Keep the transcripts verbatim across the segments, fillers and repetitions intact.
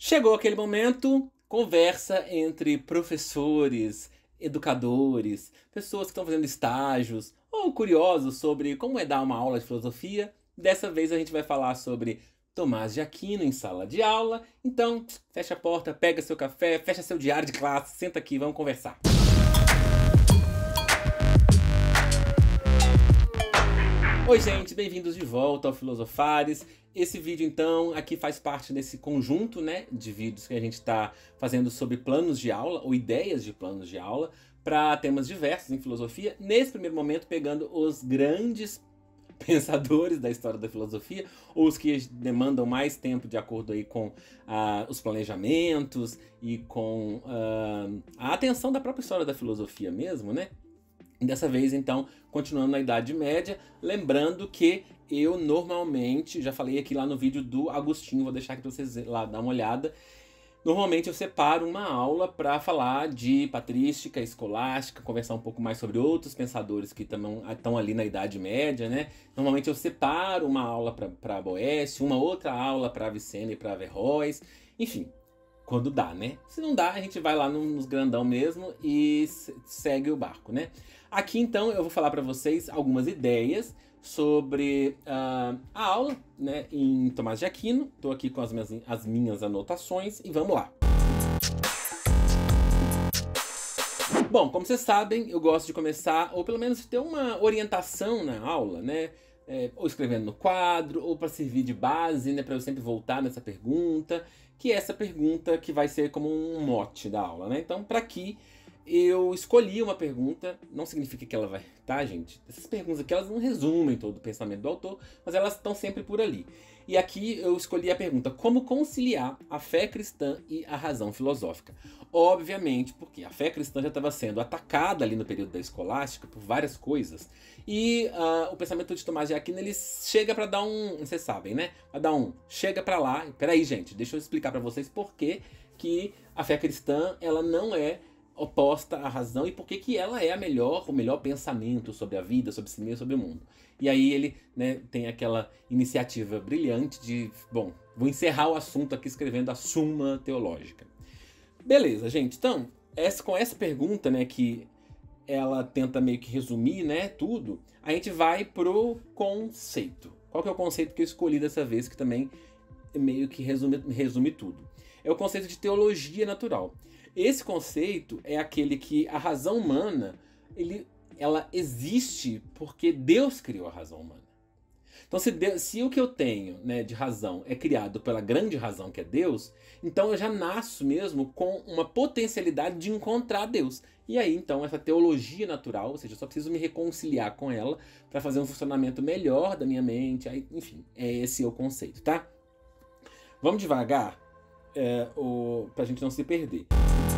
Chegou aquele momento, conversa entre professores, educadores, pessoas que estão fazendo estágios ou curiosos sobre como é dar uma aula de filosofia. Dessa vez a gente vai falar sobre Tomás de Aquino em sala de aula. Então, fecha a porta, pega seu café, fecha seu diário de classe, senta aqui, vamos conversar. Oi gente, bem-vindos de volta ao Filosofares. Esse vídeo então aqui faz parte desse conjunto, né, de vídeos que a gente está fazendo sobre planos de aula ou ideias de planos de aula para temas diversos em filosofia. Nesse primeiro momento pegando os grandes pensadores da história da filosofia, ou os que demandam mais tempo de acordo aí com ah, os planejamentos e com ah, a atenção da própria história da filosofia mesmo, né? Dessa vez, então, continuando na Idade Média, lembrando que eu normalmente, já falei aqui lá no vídeo do Agostinho, vou deixar aqui para vocês lá dar uma olhada, normalmente eu separo uma aula para falar de patrística, escolástica, conversar um pouco mais sobre outros pensadores que também estão ali na Idade Média, né? Normalmente eu separo uma aula para Boécio, uma outra aula para Avicena e para Averroes, enfim, quando dá, né? Se não dá, a gente vai lá nos grandão mesmo e segue o barco, né? Aqui, então, eu vou falar para vocês algumas ideias sobre uh, a aula, né, em Tomás de Aquino. Estou aqui com as minhas, as minhas anotações e vamos lá. Bom, como vocês sabem, eu gosto de começar, ou pelo menos ter uma orientação na aula, né? É, ou escrevendo no quadro, ou para servir de base, né, para eu sempre voltar nessa pergunta, que é essa pergunta que vai ser como um mote da aula, né? Então, para aqui, eu escolhi uma pergunta, não significa que ela vai, tá, gente? Essas perguntas aqui, elas não resumem todo o pensamento do autor, mas elas estão sempre por ali. E aqui eu escolhi a pergunta: como conciliar a fé cristã e a razão filosófica? Obviamente, porque a fé cristã já estava sendo atacada ali no período da escolástica por várias coisas. E uh, o pensamento de Tomás de Aquino, ele chega para dar um, vocês sabem, né? Para dar um, chega para lá. Peraí, gente, deixa eu explicar para vocês por que que a fé cristã, ela não é oposta à razão e por que que ela é a melhor, o melhor pensamento sobre a vida, sobre si mesmo, sobre o mundo. E aí ele, né, tem aquela iniciativa brilhante de, bom, vou encerrar o assunto aqui escrevendo a Suma Teológica. Beleza, gente, então, essa, com essa pergunta, né, que ela tenta meio que resumir, né, tudo, a gente vai pro conceito. Qual que é o conceito que eu escolhi dessa vez, que também meio que resume, resume tudo? É o conceito de teologia natural. Esse conceito é aquele que a razão humana, ele, ela existe porque Deus criou a razão humana. Então, se, Deus, se o que eu tenho, né, de razão é criado pela grande razão que é Deus, então eu já nasço mesmo com uma potencialidade de encontrar Deus. E aí, então, essa teologia natural, ou seja, eu só preciso me reconciliar com ela para fazer um funcionamento melhor da minha mente. Aí, enfim, é esse o conceito, tá? Vamos devagar, é, para a gente não se perder.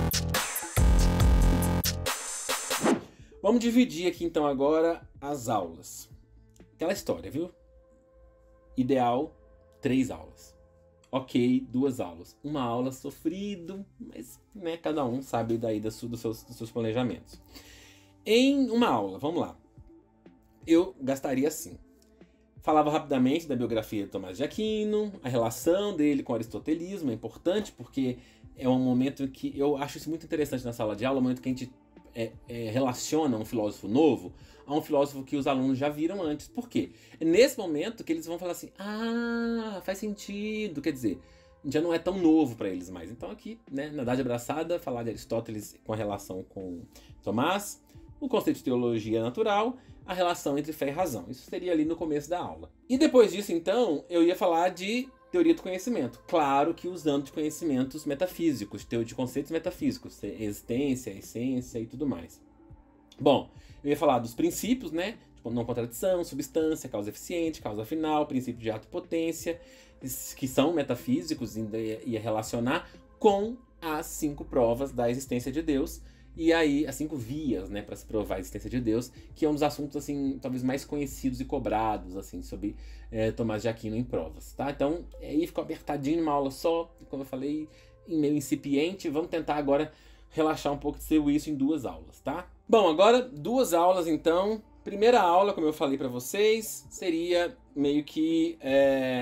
Vamos dividir aqui então agora as aulas. Aquela história, viu? Ideal, três aulas. Ok, duas aulas. Uma aula sofrido, mas né, cada um sabe daí dos seus, dos seus planejamentos. Em uma aula, vamos lá. Eu gastaria assim. Falava rapidamente da biografia de Tomás de Aquino, a relação dele com o aristotelismo é importante, porque é um momento em que eu acho isso muito interessante na sala de aula, um momento que a gente É, é, relaciona um filósofo novo a um filósofo que os alunos já viram antes. Por quê? É nesse momento que eles vão falar assim, ah, faz sentido, quer dizer, já não é tão novo para eles mais. Então aqui, né, na Idade Abraçada, falar de Aristóteles com a relação com Tomás, o conceito de teologia natural, a relação entre fé e razão. Isso seria ali no começo da aula. E depois disso, então, eu ia falar de teoria do conhecimento. Claro que usando de conhecimentos metafísicos, de conceitos metafísicos, existência, essência e tudo mais. Bom, eu ia falar dos princípios, né? Tipo, não contradição, substância, causa eficiente, causa final, princípio de ato e potência, que são metafísicos, e ia relacionar com as cinco provas da existência de Deus. E aí, as cinco vias, né, para se provar a existência de Deus, que é um dos assuntos, assim, talvez mais conhecidos e cobrados, assim, sobre é, Tomás de Aquino em provas, tá? Então, aí ficou apertadinho numa aula só, como eu falei, em meio incipiente. Vamos tentar agora relaxar um pouco de ser isso em duas aulas, tá? Bom, agora, duas aulas, então. Primeira aula, como eu falei para vocês, seria meio que é,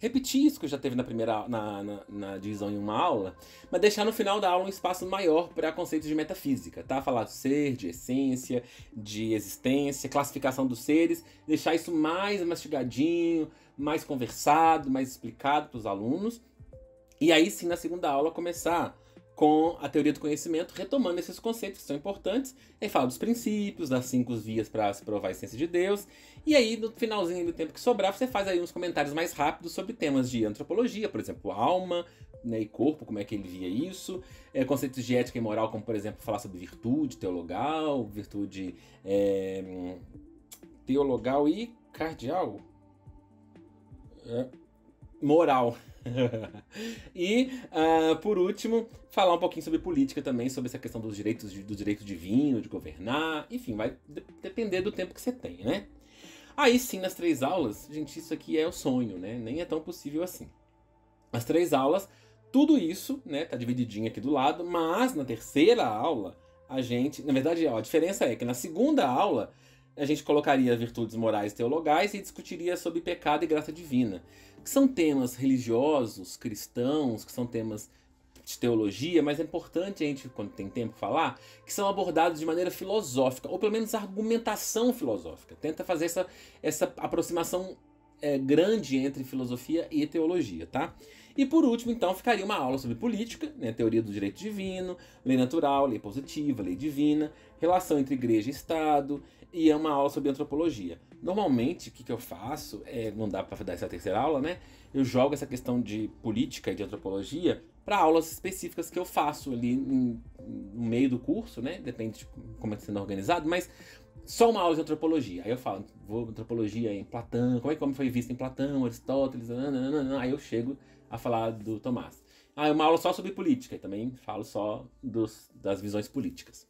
repetir isso que já teve na primeira na, na, na divisão em uma aula, mas deixar no final da aula um espaço maior para conceitos de metafísica, tá? Falar do ser, de essência, de existência, classificação dos seres, deixar isso mais mastigadinho, mais conversado, mais explicado para os alunos. E aí sim, na segunda aula, começar com a teoria do conhecimento, retomando esses conceitos que são importantes, aí fala dos princípios, das cinco vias para se provar a essência de Deus, e aí no finalzinho do tempo que sobrar, você faz aí uns comentários mais rápidos sobre temas de antropologia, por exemplo, alma, né, e corpo, como é que ele via isso, é, conceitos de ética e moral, como por exemplo, falar sobre virtude teologal, virtude é, teologal e cardial, é, moral. E, uh, por último, falar um pouquinho sobre política também, sobre essa questão dos direitos de, do direito divino, de governar, enfim, vai de depender do tempo que você tem, né? Aí sim, nas três aulas, gente, isso aqui é o sonho, né? Nem é tão possível assim. As três aulas, tudo isso, né, tá divididinho aqui do lado, mas na terceira aula, a gente... Na verdade, ó, a diferença é que na segunda aula, a gente colocaria virtudes morais e teologais e discutiria sobre pecado e graça divina, que são temas religiosos, cristãos, que são temas de teologia, mas é importante a gente, quando tem tempo, falar, que são abordados de maneira filosófica, ou pelo menos argumentação filosófica. Tenta fazer essa, essa aproximação é, grande entre filosofia e teologia, tá? E por último, então, ficaria uma aula sobre política, né, teoria do direito divino, lei natural, lei positiva, lei divina, relação entre igreja e Estado, e é uma aula sobre antropologia. Normalmente, o que, que eu faço, é, não dá para dar essa terceira aula, né? Eu jogo essa questão de política e de antropologia para aulas específicas que eu faço ali em, no meio do curso, né? Depende de como é que está sendo organizado, mas só uma aula de antropologia. Aí eu falo, vou antropologia em Platão, como é que foi visto em Platão, Aristóteles, nananana. Aí eu chego a falar do Tomás. Ah, é uma aula só sobre política, e também falo só dos, das visões políticas.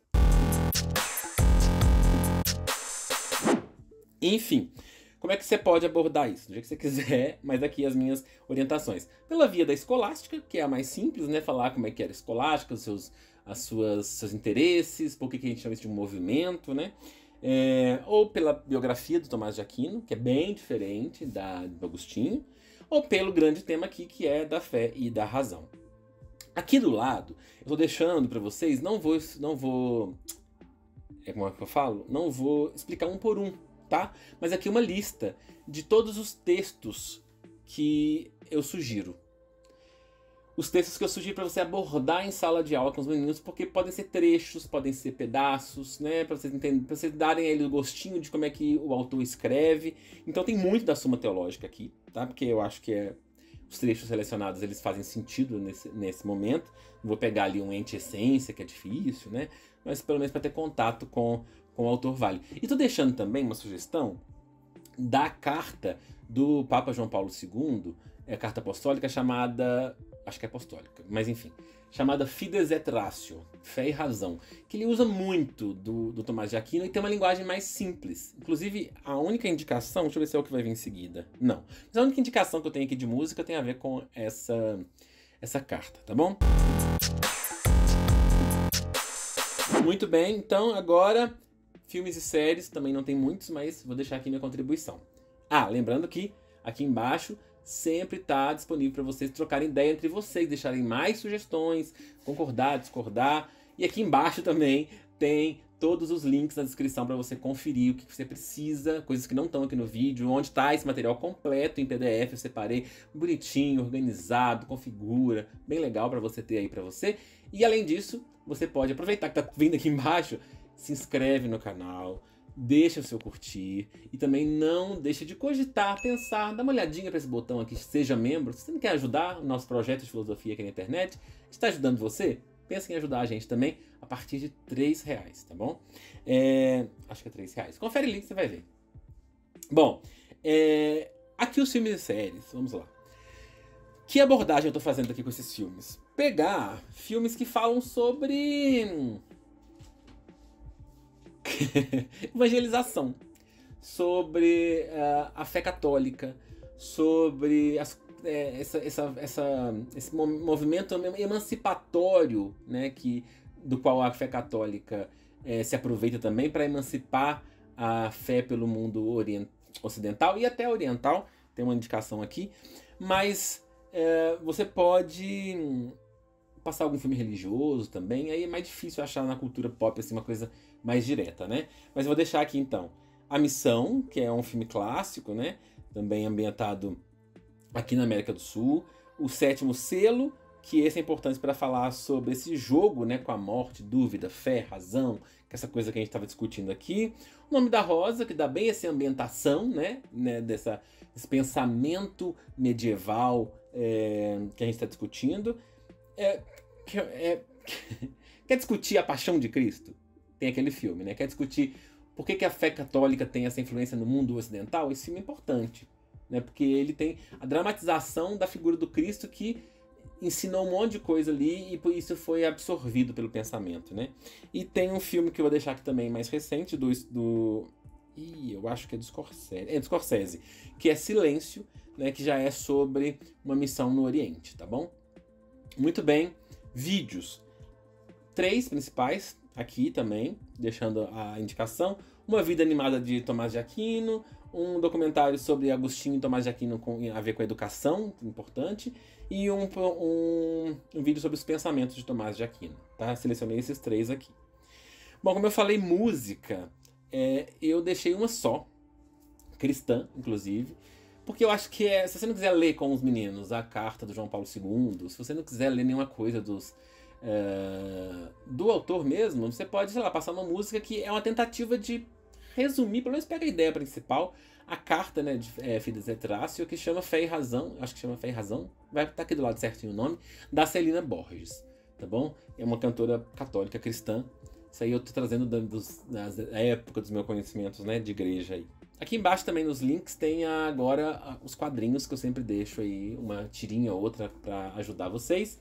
Enfim, como é que você pode abordar isso? Do jeito que você quiser, mas aqui as minhas orientações. Pela via da escolástica, que é a mais simples, né? Falar como é que era escolástica, os seus, as suas, seus interesses, por que que a gente chama isso de um movimento, né? É, ou pela biografia do Tomás de Aquino, que é bem diferente da do Agostinho, ou pelo grande tema aqui, que é da fé e da razão. Aqui do lado, eu tô deixando para vocês, não vou, não vou, é como é que eu falo? Não vou explicar um por um, tá? Mas aqui uma lista de todos os textos que eu sugiro. Os textos que eu sugiro para você abordar em sala de aula com os meninos, porque podem ser trechos, podem ser pedaços, né? Para vocês entenderem, para vocês darem ele o gostinho de como é que o autor escreve. Então tem muito da Suma Teológica aqui, tá? Porque eu acho que é, os trechos selecionados eles fazem sentido nesse, nesse momento. Não vou pegar ali um ente essência, que é difícil, né? Mas pelo menos para ter contato com, com o autor vale. E tô deixando também uma sugestão da carta do Papa João Paulo segundo, é a carta apostólica chamada... acho que é apostólica, mas enfim, chamada Fides et Ratio, fé e razão, que ele usa muito do, do Tomás de Aquino e tem uma linguagem mais simples. Inclusive, a única indicação, deixa eu ver se é o que vai vir em seguida. Não, mas a única indicação que eu tenho aqui de música tem a ver com essa, essa carta, tá bom? Muito bem, então agora, filmes e séries, também não tem muitos, mas vou deixar aqui minha contribuição. Ah, lembrando que aqui embaixo sempre está disponível para vocês trocarem ideia entre vocês, deixarem mais sugestões, concordar, discordar. E aqui embaixo também tem todos os links na descrição para você conferir o que você precisa, coisas que não estão aqui no vídeo, onde está esse material completo em P D F, eu separei bonitinho, organizado, configura, bem legal para você ter aí para você. E além disso, você pode aproveitar que está vindo aqui embaixo, se inscreve no canal, deixa o seu curtir e também não deixa de cogitar, pensar, dá uma olhadinha para esse botão aqui, seja membro. Se você não quer ajudar o nosso projeto de filosofia aqui na internet, está ajudando você? Pensa em ajudar a gente também a partir de três reais, tá bom? É, acho que é três reais. Confere o link, você vai ver. Bom, é, aqui os filmes e séries, vamos lá. Que abordagem eu tô fazendo aqui com esses filmes? Pegar filmes que falam sobre... evangelização, sobre uh, a fé católica, sobre as, é, essa, essa, essa, esse movimento emancipatório, né, que, do qual a fé católica é, se aproveita também para emancipar a fé pelo mundo orient, ocidental e até oriental. Tem uma indicação aqui. Mas é, você pode passar algum filme religioso também, aí é mais difícil achar na cultura pop assim, uma coisa mais direta, né? Mas eu vou deixar aqui então A Missão, que é um filme clássico, né? Também ambientado aqui na América do Sul. O Sétimo Selo, que esse é importante para falar sobre esse jogo, né, com a morte, dúvida, fé, razão, que é essa coisa que a gente estava discutindo aqui. O Nome da Rosa, que dá bem essa ambientação, né, né dessa, desse pensamento medieval é, que a gente está discutindo. É, é, quer discutir a paixão de Cristo? Tem aquele filme, né? Quer discutir por que, que a fé católica tem essa influência no mundo ocidental? Esse filme é importante, né? Porque ele tem a dramatização da figura do Cristo que ensinou um monte de coisa ali e por isso foi absorvido pelo pensamento, né? E tem um filme que eu vou deixar aqui também mais recente, do... do ih, eu acho que é do Scorsese, é do Scorsese, que é Silêncio, né? Que já é sobre uma missão no Oriente, tá bom? Muito bem, vídeos. Três principais aqui também, deixando a indicação. Uma Vida Animada de Tomás de Aquino, um documentário sobre Agostinho e Tomás de Aquino com, a ver com a educação, importante, e um, um, um vídeo sobre os pensamentos de Tomás de Aquino. Tá? Selecionei esses três aqui. Bom, como eu falei, música, é, eu deixei uma só, cristã, inclusive, porque eu acho que é, se você não quiser ler com os meninos a carta do João Paulo segundo, se você não quiser ler nenhuma coisa dos, é, do autor mesmo, você pode, sei lá, passar uma música que é uma tentativa de resumir, pelo menos pega a ideia principal, a carta, né, de é, Fides et Ratio, que chama Fé e Razão, acho que chama Fé e Razão, vai estar aqui do lado certinho o nome, da Celina Borges, tá bom? É uma cantora católica cristã. Isso aí eu tô trazendo da, dos, das, da época dos meus conhecimentos, né, de igreja aí. Aqui embaixo também nos links tem agora os quadrinhos que eu sempre deixo aí, uma tirinha ou outra para ajudar vocês.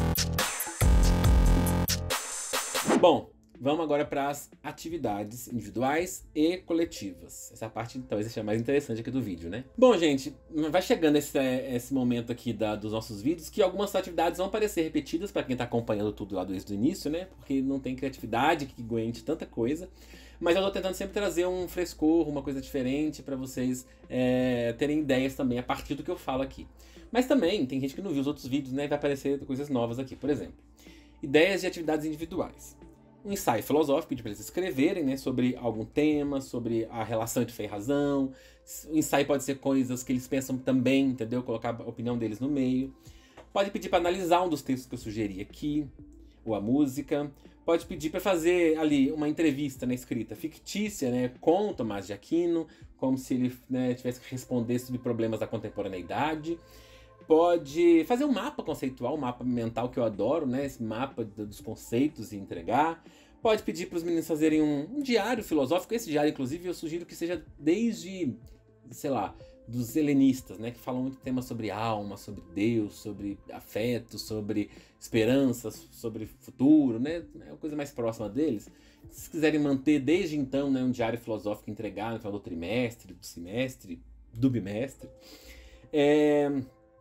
Bom, vamos agora para as atividades individuais e coletivas. Essa parte talvez seja mais interessante aqui do vídeo, né? Bom, gente, vai chegando esse, esse momento aqui da, dos nossos vídeos que algumas atividades vão parecer repetidas para quem está acompanhando tudo lá desde o início, né? Porque não tem criatividade que aguente tanta coisa. Mas eu tô tentando sempre trazer um frescor, uma coisa diferente para vocês é, terem ideias também a partir do que eu falo aqui. Mas também tem gente que não viu os outros vídeos, né? E vai aparecer coisas novas aqui. Por exemplo, ideias de atividades individuais. Um ensaio filosófico, pedir para eles escreverem, né, sobre algum tema, sobre a relação entre fé e razão. O ensaio pode ser coisas que eles pensam também, entendeu? Colocar a opinião deles no meio. Pode pedir para analisar um dos textos que eu sugeri aqui, ou a música. Pode pedir para fazer ali uma entrevista, né, escrita fictícia, né, com Tomás de Aquino, como se ele, né, tivesse que responder sobre problemas da contemporaneidade. Pode fazer um mapa conceitual, um mapa mental que eu adoro, né, esse mapa dos conceitos e entregar. Pode pedir para os meninos fazerem um, um diário filosófico. Esse diário, inclusive, eu sugiro que seja desde, sei lá, dos helenistas, né, que falam muito temas sobre alma, sobre Deus, sobre afeto, sobre esperança, sobre futuro, né, é uma coisa mais próxima deles. Se vocês quiserem manter desde então, né, um diário filosófico entregado no final do trimestre, do semestre, do bimestre, é...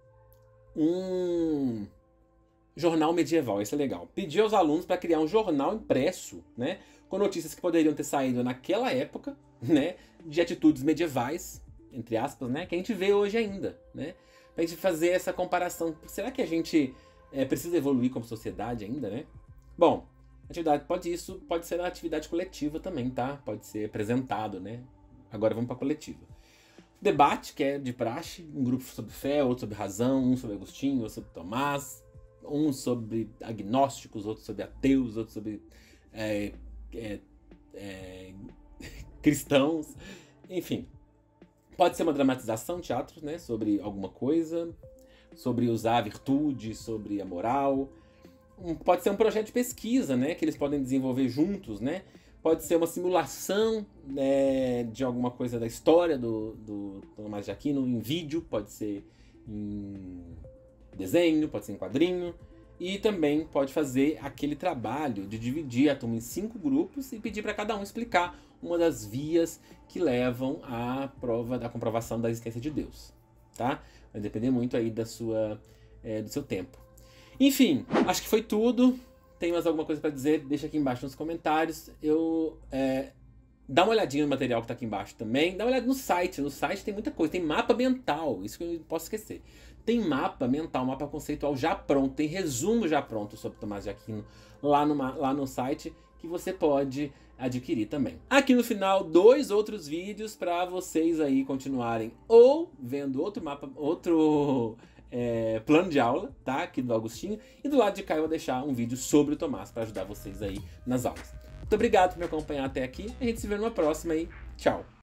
um jornal medieval, isso é legal. Pedir aos alunos para criar um jornal impresso, né, com notícias que poderiam ter saído naquela época, né, de atitudes medievais, entre aspas, né, que a gente vê hoje ainda, né, pra gente fazer essa comparação. Será que a gente é, precisa evoluir como sociedade ainda, né? Bom, atividade pode isso, pode ser uma atividade coletiva também, tá? Pode ser apresentado, né? Agora vamos para coletiva. Debate, que é de praxe, um grupo sobre fé, outro sobre razão, um sobre Agostinho, outro sobre Tomás, um sobre agnósticos, outro sobre ateus, outro sobre é, é, é, cristãos, enfim. Pode ser uma dramatização, teatro, né, sobre alguma coisa, sobre usar a virtude, sobre a moral. Um, pode ser um projeto de pesquisa, né, que eles podem desenvolver juntos, né. Pode ser uma simulação, né, de alguma coisa da história do, do Tomás de Aquino em vídeo, pode ser em desenho, pode ser em quadrinho. E também pode fazer aquele trabalho de dividir a turma em cinco grupos e pedir para cada um explicar uma das vias que levam à prova da comprovação da existência de Deus, tá? Vai depender muito aí da sua, é, do seu tempo. Enfim, acho que foi tudo. Tem mais alguma coisa para dizer? Deixa aqui embaixo nos comentários. Eu é, dá uma olhadinha no material que está aqui embaixo também. Dá uma olhada no site. No site tem muita coisa. Tem mapa mental. Isso que eu não posso esquecer. tem mapa mental, mapa conceitual já pronto, tem resumo já pronto sobre Tomás de Aquino lá no, lá no site, que você pode adquirir também. Aqui no final, dois outros vídeos para vocês aí continuarem ou vendo outro mapa, outro é, plano de aula, tá? Aqui do Agostinho. E do lado de cá eu vou deixar um vídeo sobre o Tomás para ajudar vocês aí nas aulas. Muito obrigado por me acompanhar até aqui. A gente se vê numa próxima aí. Tchau!